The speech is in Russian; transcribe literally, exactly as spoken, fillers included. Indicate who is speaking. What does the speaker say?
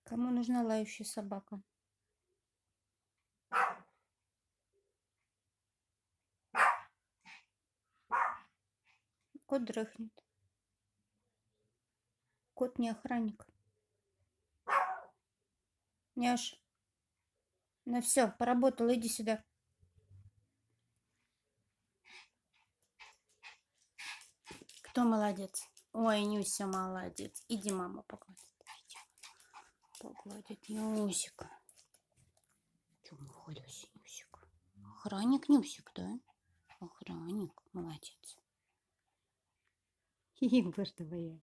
Speaker 1: Кому нужна лающая собака? Кот дрыхнет. Кот не охранник. Няш, ну все, поработала, иди сюда. Кто молодец? Ой, Нюся молодец. Иди, мама погладит. Погладит Нюсик. Чё махалась, Нюсик? Охранник Нюсик, да? Охранник, молодец. Хи-хи, боже твоя.